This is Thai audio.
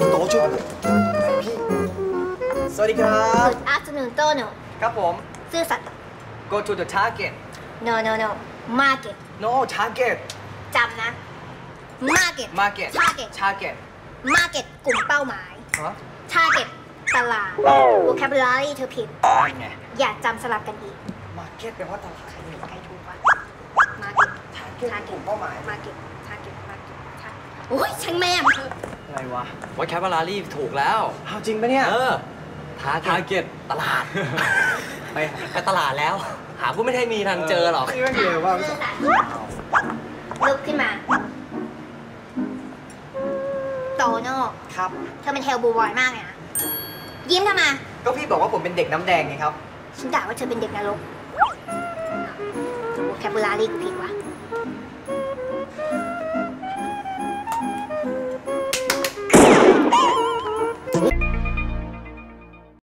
โตช่วยพี่สวัสดีครับ Good afternoon โตโน่ครับผมซื่อสัตย์ Go to the target No no no Market No target จำนะ Market Market Target Market กลุ่มเป้าหมายฮะ Target ตลาด Vocabulary เธอผิดไงอย่าจำสลับกันอีก Market แปลว่าตลาดนี่ใครถูกวะ Market Target กลุ่มเป้าหมาย Marketโอ้ยช่างแม่มันเถอะอะไรวะวัดแคปลารีถูกแล้วเอาจริงปะเนี่ยทาร์เก็ตตลาด ไปตลาดแล้ว หาผู้ไม่ได้มีทางเจอหรอกนี่มันเร็วว่าซื่อสัตย์ลุกขึ้นมา โตโน่ครับเธอเป็นเฮลบูบอยมากเลยนะยิ้มทำไมก็พี่บอกว่าผมเป็นเด็กน้ำแดงไงครับฉันด่าว่าเธอเป็นเด็กนรก vocabulary กูผิดวะ